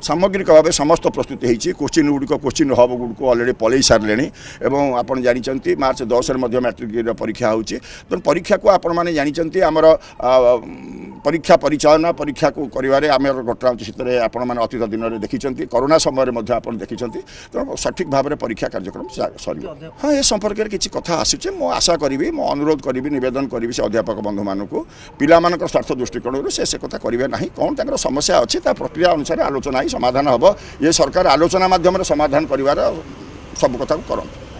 सामग्रिक भाव समस्त प्रस्तुति होती कोश्चिन गुड़िक कोश्चिन हब गुड़क अलरेडी पलि सारे और आप जानते मार्च 10 मैट्रिक परीक्षा होती तेणु परीक्षा को आपण मैंने जानते आमर परीक्षा परिचालना परीक्षा को करिवारे आमर घटना चित्र आपण मैंने अतीत दिन में देखी कोरोना समय देखी तेणु सठिक भाव में परीक्षा कार्यक्रम सर हाँ ये संपर्क में किसी कथा आसूचे मो आशा करी मो अनुरोध करी नवेदन करी से अध्यापक बंधु मानक पिला स्वार्थ दृष्टिकोण से कथा करेंगे ना कौन तर समस्या अच्छी प्रक्रिया अनुसार आलोचना ही समाधान हम ये सरकार आलोचना माध्यम समाधान कर सब कथा करते।